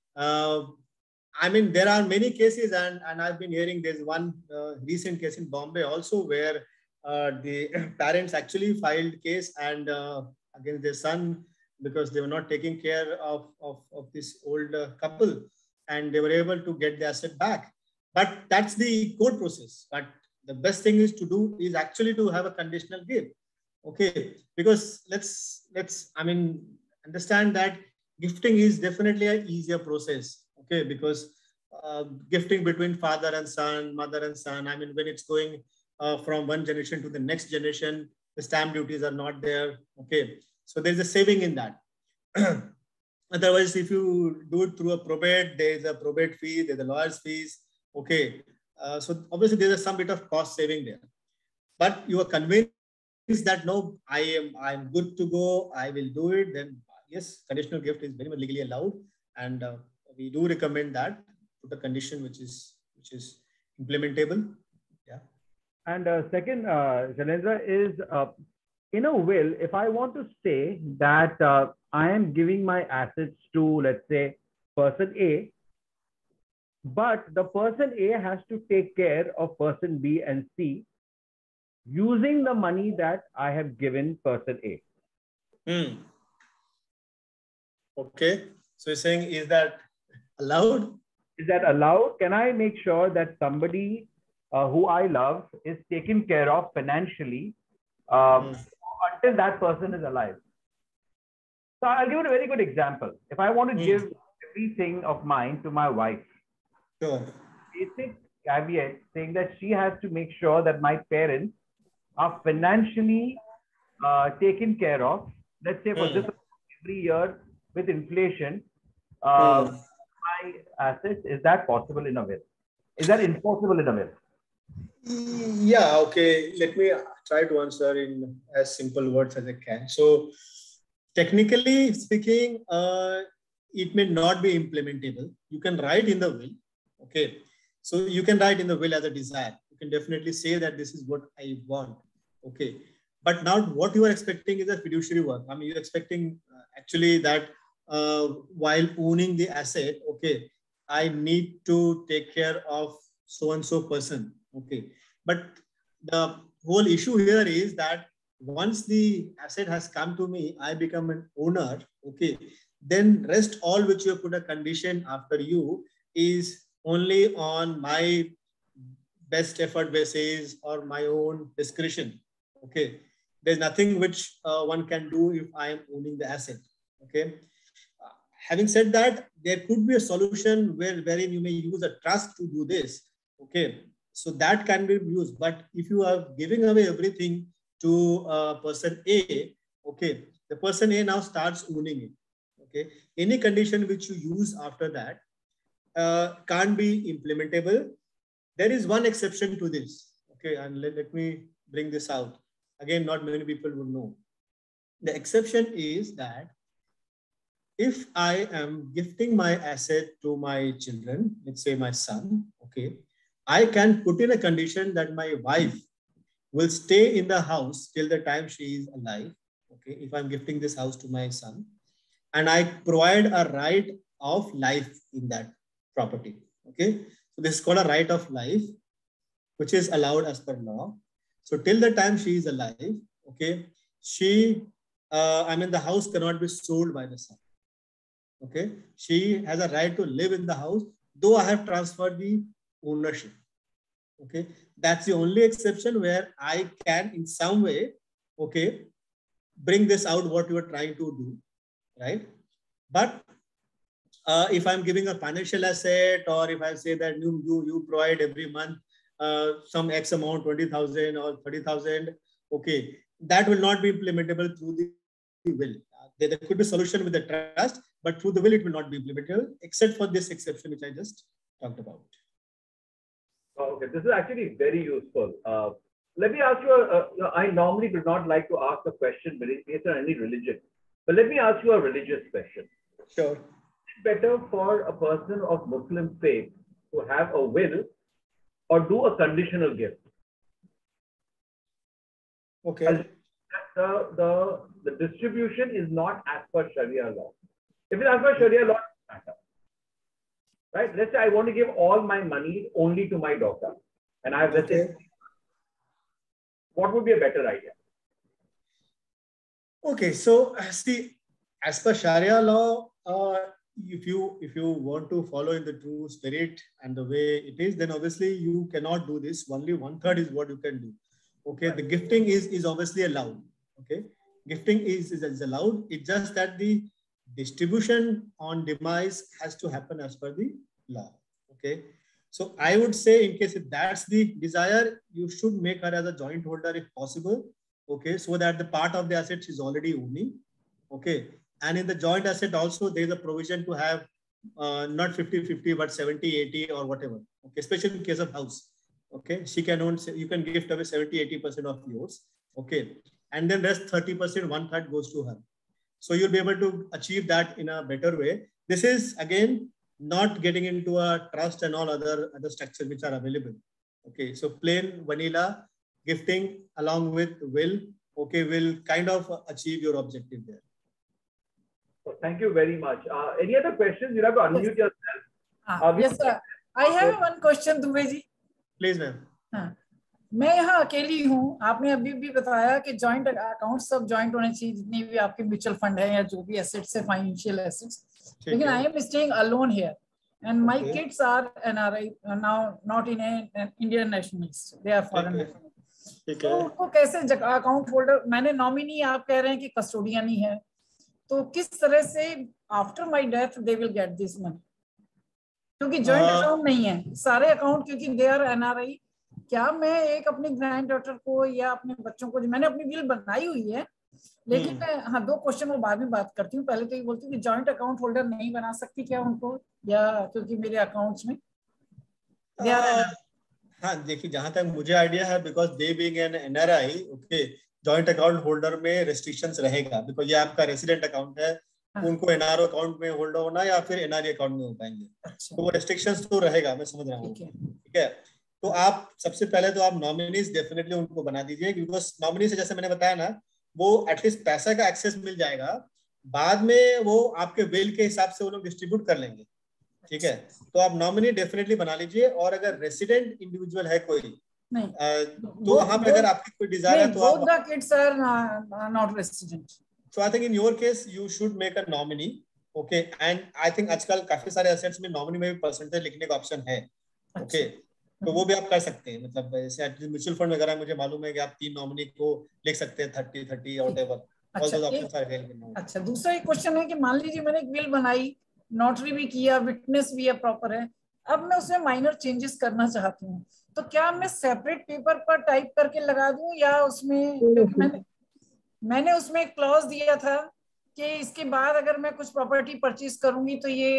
I mean, there are many cases, and I've been hearing there's one recent case in Bombay also where the parents actually filed case and against their son because they were not taking care of this old couple, and they were able to get the asset back. But that's the court process. But the best thing is to do is actually to have a conditional gift. Okay, because let's I mean understand that gifting is definitely an easier process. Okay, because gifting between father and son, mother and son, I mean, when it's going from one generation to the next generation, the stamp duties are not there. Okay, so there's a saving in that. Otherwise, if you do it through a probate, there's a probate fee, there's a lawyer's fees. Okay, so obviously there's some bit of cost saving there. But you are convinced that no, I'm good to go, I will do it, then yes, conditional gift is very much legally allowed, and we do recommend that put a condition which is implementable. Yeah.
And second, Shailendra, is in a will, if I want to say that I am giving my assets to, let's say, person A, but the person A has to take care of person B and C using the money that I have given person A.
Okay. So you're saying, is that allowed?
Is that allowed? Can I make sure that somebody who I love is taken care of financially until that person is alive? So I'll give you a very good example. If I want to give everything of mine to my wife,
sure,
basic caveat saying that she has to make sure that my parents are financially taken care of. Let's say for this every year with inflation, my assets, is that possible in a will? Is that impossible in a will?
Yeah, okay. Let me try to answer in as simple words as I can. So, technically speaking, it may not be implementable. You can write in the will. Okay. So, you can write in the will as a desire. You can definitely say that this is what I want. Okay. But now what you are expecting is a fiduciary work. I mean, you're expecting actually that while owning the asset, okay, I need to take care of so and so person. Okay. But the whole issue here is that once the asset has come to me, I become an owner. Okay. Then rest all which you have put a condition after you is only on my best effort basis or my own discretion. Okay. There's nothing which one can do if I am owning the asset. Okay. Having said that, there could be a solution wherein you may use a trust to do this. Okay. So that can be used. But if you are giving away everything to person A, okay, the person A now starts owning it. Okay. Any condition which you use after that can't be implementable. There is one exception to this. Okay. And let me bring this out. Again, not many people would know. The exception is that if I am gifting my asset to my children, let's say my son, okay, I can put in a condition that my wife will stay in the house till the time she is alive. Okay, if I'm gifting this house to my son, and I provide a right of life in that property. Okay, so this is called a right of life, which is allowed as per law. So till the time she is alive, okay, the house cannot be sold by the son. Okay, she has a right to live in the house, though I have transferred the ownership. Okay, that's the only exception where I can, in some way, okay, bring this out what you are trying to do, right? But if I'm giving a financial asset, or if I say that you provide every month some X amount, 20,000 or 30,000, okay, that will not be implementable through the will. There could be a solution with the trust, but through the will it will not be implementable, except for this exception which I just talked about.
Okay, this is actually very useful. Let me ask you, I normally do not like to ask a question based on any religion, but let me ask you a religious question.
Sure.
Is it better for a person of Muslim faith to have a will or do a conditional gift?
Okay.
The distribution is not as per Sharia law. If it's as per Sharia law, it doesn't matter. Right? Let's say I want to give all my money only to my daughter, and I have, let's say, what would be a better idea?
Okay, so see, as per Sharia law, if you want to follow in the true spirit and the way it is, then obviously you cannot do this. Only 1/3 is what you can do. Okay, the gifting is obviously allowed. Okay, gifting is allowed. It's just that the distribution on demise has to happen as per the law. Okay, so I would say, in case if that's the desire, you should make her as a joint holder if possible. Okay, so that the part of the assets is already owning. Okay, and in the joint asset also there is a provision to have not 50-50 but 70-80 or whatever. Okay, especially in case of house. Okay, she can own, you can gift away 70-80% of yours. Okay, and then rest 30%, 1/3 goes to her. So you'll be able to achieve that in a better way. This is again not getting into a trust and all other structures which are available. Okay, so plain vanilla gifting along with will, okay, will kind of achieve your objective there.
So thank you very much. Any other questions? You have to unmute yourself.
Yes, sir. I have one question, Dubey ji.
Please, ma'am.
हाँ, मैं यहाँ अकेली हूँ. आपने अभी भी बताया कि जॉइंट अकाउंट सब जॉइंट होने चाहिए, जितनी भी आपके म्यूचुअल फंड है या जो भी एसेट्स है, फाइनेंशियल एसेट्स. लेकिन I am staying alone here and my kids are NRI now, not in an Indian nationals, they are foreign nationals. तो उनको कैसे अकाउंट होल्डर, मैंने नॉमिनी आप कह रहे हैं कि कस्टोडियन ही है, तो किस तरह से after my death they will get this money? क्योंकि जॉइंट अकाउंट नहीं है सारे अकाउंट, क्योंकि दे आर NRI. क्या मैं एक अपनी ग्रैंड डॉटर को या अपने बच्चों को, मैंने अपनी विल बनाई हुई है, लेकिन मैं, हाँ, 2 क्वेश्चन वो बाद में बात करती हूँ। पहले तो ये बोलती हूँ कि जॉइंट अकाउंट होल्डर नहीं बना सकती क्या उनको, या क्योंकि मेरे अकाउंट्स में
हाँ देखिए, जहां तक मुझे आइडिया है, because they being an NRI, okay, joint account holder में रेस्ट्रिक्शंस रहेगा, बिकॉज ये आपका रेसिडेंट अकाउंट है।
हाँ।
उनको एनआरओ अकाउंट में होल्ड होना या फिर एनआरई अकाउंट में हो पाएंगे।
अच्छा।
तो वो रेस्ट्रिक्शंस तो रहेगा, मैं समझ रहा हूँ।
ठीक है।
ठीक है, तो आप सबसे पहले तो आप नॉमिनीज डेफिनेटली उनको बना दीजिए, बिकॉज नॉमिनी से जैसे मैंने बताया ना, वो एटलीस्ट पैसा का एक्सेस मिल जाएगा। बाद में वो आपके बिल के हिसाब से वो लोग डिस्ट्रीब्यूट कर लेंगे। ठीक है, तो आप नॉमिनी डेफिनेटली बना लीजिए। और अगर रेसिडेंट इंडिविजुअल है कोई,
नहीं,
तो वहां पे अगर आपकी कोई डिजायर है तो आप,
both the kids are not resident.
So I think in your case you should make a nominee, okay? And I think आजकल काफी सारे असेट्स में नॉमिनी में भी परसेंटेज लिखने का ऑप्शन है, ओके? तो वो भी आप कर सकते हैं। मतलब जैसे म्यूचुअल फंड वगैरह मुझे मालूम है कि आप 3 नॉमिनी को लिख सकते हैं, 30 और whatever, all those options are available.
अच्छा, दूसरा एक क्वेश्चन है कि मान लीजिए मैंने एक विल बनाई, नोटरी भी किया, विटनेस भी है प्रॉपर है, अब मैं उसमें माइनर चेंजेस करना चाहती हूँ, तो क्या मैं सेपरेट पेपर पर टाइप करके लगा दूं, या उसमें, क्योंकि मैंने उसमें एक क्लॉज दिया था कि इसके बाद अगर मैं कुछ प्रॉपर्टी परचेज करूंगी तो ये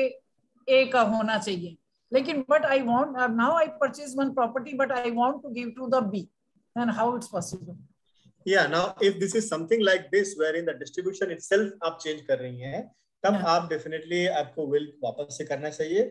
ए का होना चाहिए, लेकिन but I want now I purchase one property but I want to give to the B, and how it's possible?
Yeah, now if this is something like this wherein the distribution itself आप change कर रही हैं, तब आप definitely आपको will वापस से करना चाहिए।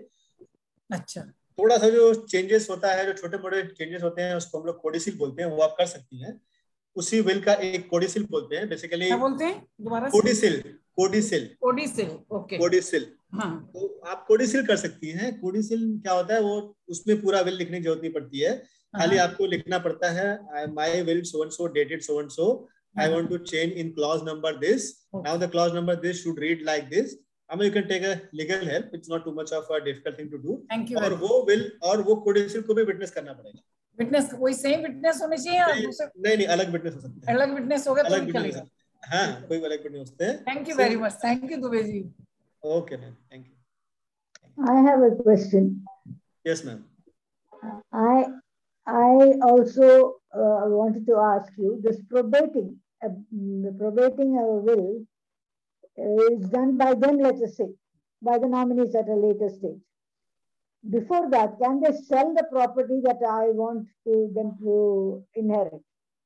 अच्छा,
थोड़ा सा जो चेंजेस होता है, जो छोटे मोटे चेंजेस होते हैं, उसको हम लोग कोडिसिल बोलते हैं, वो आप कर सकती हैं। उसी विल का एक कोडिसिल बोलते हैं बेसिकली।
क्या बोलते हैं दोबारा?
Codicil, codicil,
codicil, okay,
codicil.
हाँ।
तो आप कोडिसिल कर सकती हैं। कोडिसिल क्या होता है, वो उसमें पूरा विल लिखने की जरूरत नहीं पड़ती है, खाली आपको लिखना पड़ता है my will so and so dated so and so, I want to change in clause number this, now the clause number this should read like this. I mean, you can take a legal help. It's not too much of a difficult thing to do.
Thank you.
और वो will और वो कोडिसिल को भी witness करना पड़ेगा।
Witness वही same witness होनी चाहिए या दूसरे?
नहीं, अलग विटनेस हो सकते हैं।
अलग विटनेस होगा तो
भी चलेगा। हाँ, कोई अलग विटनेस होते हैं।
Thank you very much, thank you Dubey ji.
Okay ma'am, thank you.
I have a question.
Yes ma'am.
I also wanted to ask you, this probating a will is done by them, let us say, by the nominees at a later stage. Before that, can they sell the property that I want them to inherit?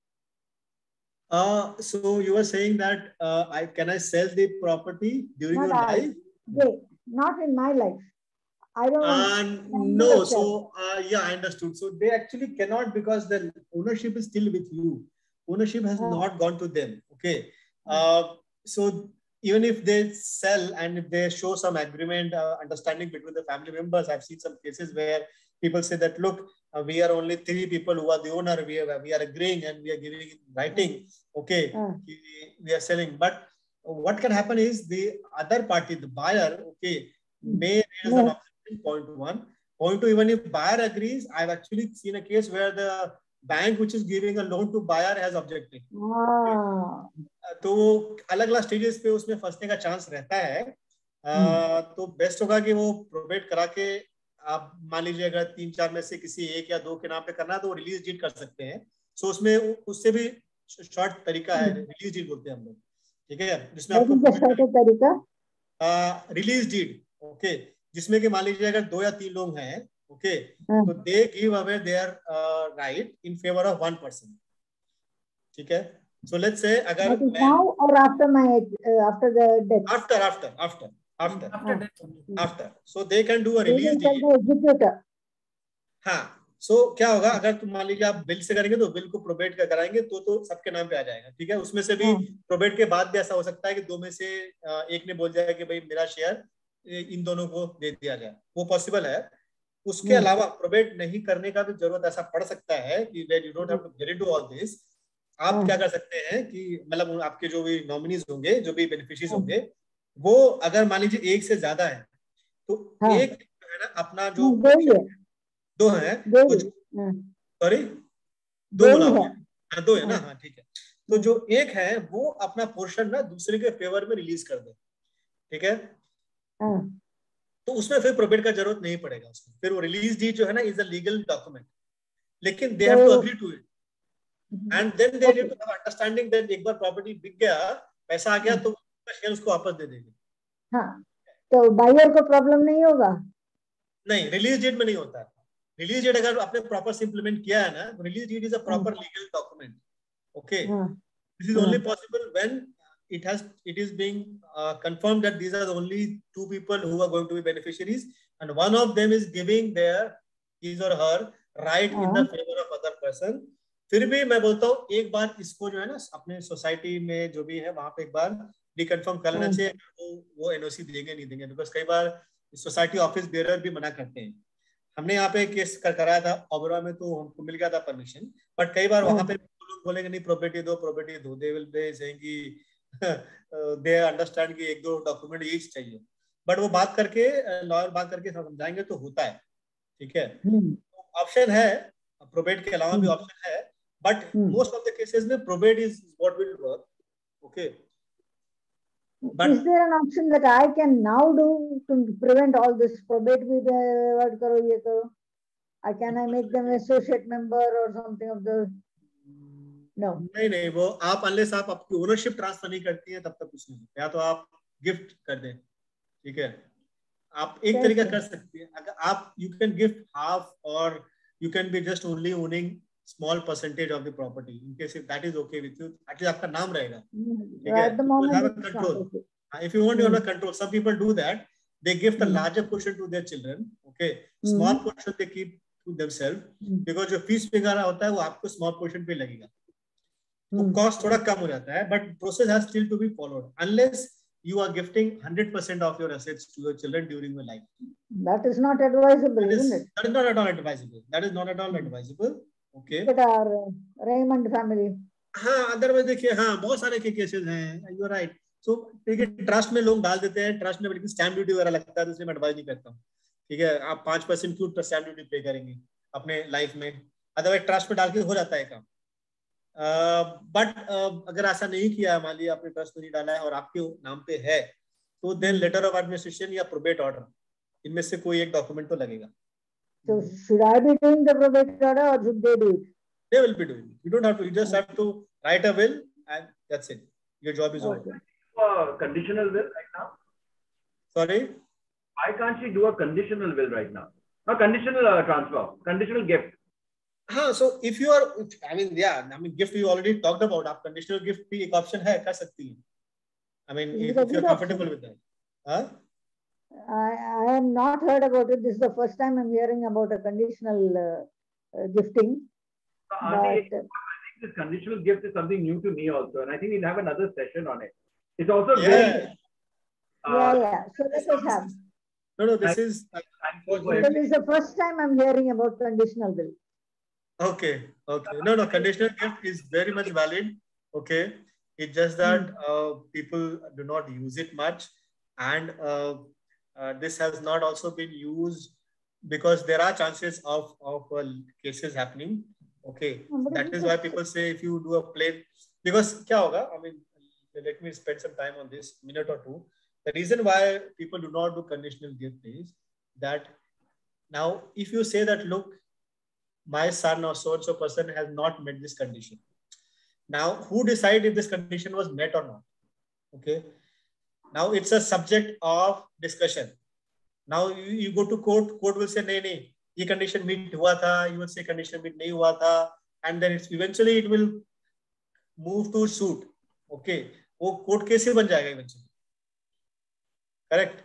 So you were saying that can I sell the property during your life?
Not in my life. I don't.
No. So yeah, I understood. So they actually cannot, because the ownership is still with you. Ownership has not gone to them. Okay. So even if they sell and if they show some agreement, understanding between the family members, I've seen some cases where people say that, look, we are only 3 people who are the owner. We are agreeing and we are giving in writing. Okay, we are selling. But what can happen is the other party, the buyer, okay, may raise an objection. Point 1. Point 2, even if buyer agrees, I've actually seen a case where the bank which is giving a loan to buyer has objected. तो अलग अलग stages पे उसमें फंसने का chance रहता है। तो बेस्ट होगा कि वो प्रोबेट करा के, आप मान लीजिए अगर 3-4 में से किसी एक या 2 के नाम पे करना है तो वो रिलीज डीड कर सकते हैं। सो उसमें उससे भी शॉर्ट तरीका है, रिलीज डीड बोलते हैं हम लोग। ठीक है, जिसमें आपको
तरीका
रिलीज डीड, ओके, जिसमें कि मान लीजिए अगर 2 या 3 लोग हैं, ओके, तो they give away their right in favour of 1 person. ठीक है, so let's say अगर
now or after the death?
After so they can do a release deed. हाँ, so क्या होगा, अगर तुम मान लीजिए आप बिल से करेंगे तो बिल को प्रोबेट कर कराएंगे तो सबके नाम पे आ जाएगा। ठीक है, उसमें से भी प्रोबेट के बाद भी ऐसा हो सकता है कि 2 में से एक ने बोल जाए कि भाई मेरा शेयर इन दोनों को दे दिया जाए, वो पॉसिबल है। उसके अलावा प्रोबेट नहीं करने का भी जरूरत ऐसा पड़ सकता है कि you don't have to get into all this. आप क्या कर सकते हैं कि मतलब आपके जो भी नॉमिनीज होंगे, जो भी बेनिफिशियरीज होंगे, वो अगर मान लीजिए 1 से ज्यादा है तो एक है ना अपना जो 2 है, सॉरी 2 बोला हूं, 2 है ना, हाँ ठीक है, तो जो 1 है वो अपना पोर्शन ना दूसरे के फेवर में रिलीज कर दे। ठीक है, तो उसमें फिर प्रोबेट का जरूरत नहीं पड़ेगा उसमें, फिर वो रिलीज डीड जो है ना इज अ लीगल डॉक्यूमेंट। लेकिन they have to agree to it. And then they need to have understanding that एक बार प्रॉपर्टी बिक गया, पैसा आ गया, तो शेयर उसको वापस दे देंगे.
हाँ, तो बायर को प्रॉब्लम नहीं होगा?
नहीं, रिलीज डेट में नहीं होता है. रिलीज डेट अगर आपने प्रॉपर से इंप्लीमेंट किया है ना, release deed is a proper legal document. Okay, this is only possible when it is being confirmed that these are the only two people who are going to be beneficiaries, and one of them is giving his or her right in the favor of other person. फिर भी मैं बोलता हूँ एक बार इसको जो है ना अपने सोसाइटी में जो भी है वहां पे एक बार रिकन्फर्म कर लेना चाहिए. वो एनओसी देंगे नहीं देंगे, बिकॉज कई बार सोसाइटी ऑफिस बेरर भी मना करते हैं. हमने यहाँ पे केस कराया था ओबरा में, तो हमको मिल गया था परमिशन, बट कई बार वहां पे लोग बोलेंगे नहीं प्रॉपर्टी दो, दे विल बी सेइंग कि दे अंडरस्टैंड कि एक दो डॉक्यूमेंट ईच चाहिए. बट वो बात करके लॉयर बात करके समझाएंगे तो होता है. ठीक है, ऑप्शन है, प्रोबेट के अलावा भी ऑप्शन है, but most of the cases में probate is what will work. Okay,
but is there an option that I can now do to prevent all this? Probate with what karo ye karo. Can I make them associate member or something of the? No.
नहीं, वो आप unless आप आपकी ownership transfer नहीं करती हैं तब तक कुछ नहीं. या तो आप गिफ्ट कर दें. ठीक है, आप एक तरीका कर सकती हैं. अगर आप यू कैन गिफ्ट हाफ और you can be just only owning small percentage of the property in case if that is okay with you. Actually आपका नाम रहेगा.
At the moment,
have a control. If you want, you have a control. Some people do that. They gift a larger portion to their children. Okay, small portion they keep to themselves because जो fees वगैरह होता है वो आपको small portion पे लगेगा. तो cost थोड़ा कम हो जाता है, but process has still to be followed unless you are gifting 100% of your assets to your children during your life.
That is not advisable, isn't it?
That is not at all advisable. That is not at all advisable. Okay.
But our Raymond family.
हाँ, otherwise देखिए, हाँ बहुत सारे के cases हैं. You are right. सो देखिए, trust में लोग डाल देते हैं. ट्रस्ट में लेकिन स्टैम्प ड्यूटी वगैरह लगता है, तो इसलिए मैं एडवाइज नहीं करता हूँ. ठीक है, आप 5% क्यों स्टैम्प ड्यूटी पे करेंगे अपने लाइफ में? अदरवाइज ट्रस्ट में डाल के हो जाता है काम. बट अगर ऐसा नहीं किया, मान लिया आपने ट्रस्ट में नहीं डाला है और आपके नाम पे है, तो देन लेटर ऑफ एडमिनिस्ट्रेशन या प्रोबेट ऑर्डर, इनमें से कोई एक डॉक्यूमेंट तो लगेगा.
So should I be doing the probate order or should they do it?
They will be doing it. You don't have to. You just have to write a will and that's it. Your job is over.
Conditional will right now?
Sorry?
Why can't she do a conditional will right now? No, conditional transfer, conditional gift.
So if you are, gift we already talked about. आप conditional gift भी एक option है, कर सकती हैं. If you're comfortable with that. Huh?
I have not heard about it. This is the first time I'm hearing about a conditional gifting.
I think this conditional gift is something new to me also, and I think we'll have another session on it. It's also
yeah. So let us have.
No, this is.
This is the first time I'm hearing about conditional will.
Okay. No, conditional gift is very much valid. Okay, it's just that people do not use it much, and this has not also been used because there are chances of cases happening. Okay, that is why people say if you do a plain, because kya hoga, let me spend some time on this, minute or two. The reason why people do not do conditional gift is that now if you say that, look, my son or so and so person has not met this condition. Now who decide if this condition was met or not? Okay, now it's a subject of discussion. Now you go to court will say nahi, ye condition meet hua tha, you will say condition meet nahi hua tha, and then eventually it will move to suit. Okay, wo court case hi ban jayega eventually. Correct?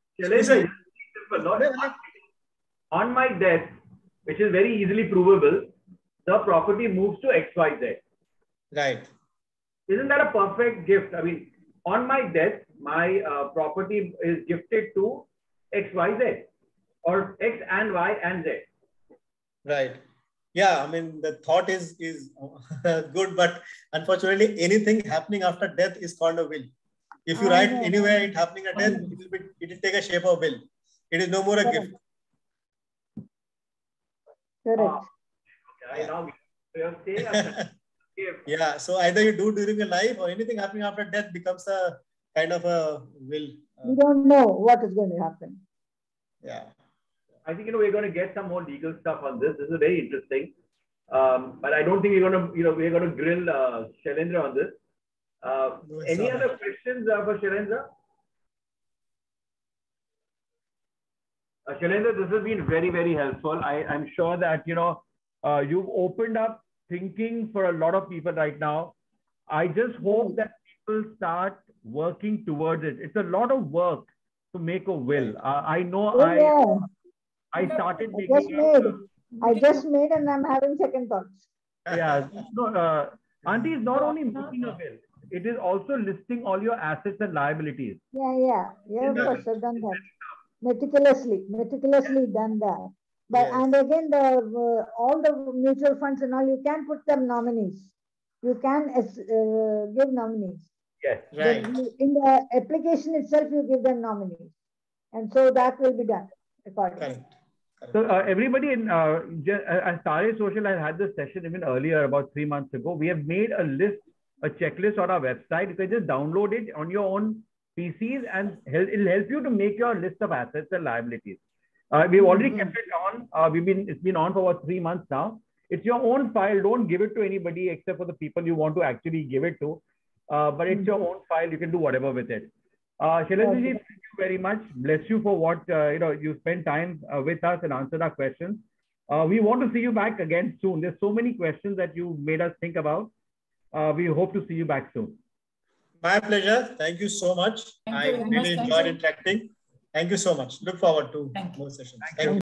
On my death, which is very easily provable, the property moves to XYZ.
Right.
Isn't that a perfect gift? On my death, my property is gifted to XYZ or X and Y and Z.
Right. Yeah, the thought is good, but unfortunately anything happening after death is called a will. If you write anywhere it happening at death, it will take a shape of will. It is no more a gift.
Correct.
Yeah, so either you do during your life or anything happening after death becomes a kind of a will.
We don't know what is going to happen.
Yeah.
I think we're going to get some more legal stuff on this. This is very interesting. But I don't think we're going to grill Shailendra on this. Any other questions for Shailendra? Shailendra, this has been very, very helpful. I'm sure that, you've opened up thinking for a lot of people right now. I just hope that people start working towards it. It's a lot of work to make a will. I know I started making
I just made and I'm having second thoughts.
Yeah. No, Auntie is not only making a will, it is also listing all your assets and liabilities.
Yeah, of course, I've done that. Meticulously done that. But and again, the all the mutual funds and all, you can put them nominees. You can give nominees.
Yes.
Right.
In the application itself, you give them nominees, and so that will be done accordingly.
Correct.
So everybody in Tare Social, I had this session even earlier, about 3 months ago. We have made a checklist on our website. You can just download it on your own PCs, and it'll help you to make your list of assets and liabilities. We've already kept it on. It's been on for about 3 months now. It's your own file. Don't give it to anybody except for the people you want to actually give it to. But it's your own file. You can do whatever with it. Shailendra ji, thank you very much. Bless you for what you spent time with us and answered our questions. We want to see you back again soon. There's so many questions that you made us think about. We hope to see you back soon.
My pleasure. Thank you so much. I really enjoyed interacting. Thank you so much. Look forward to more sessions. Thank you.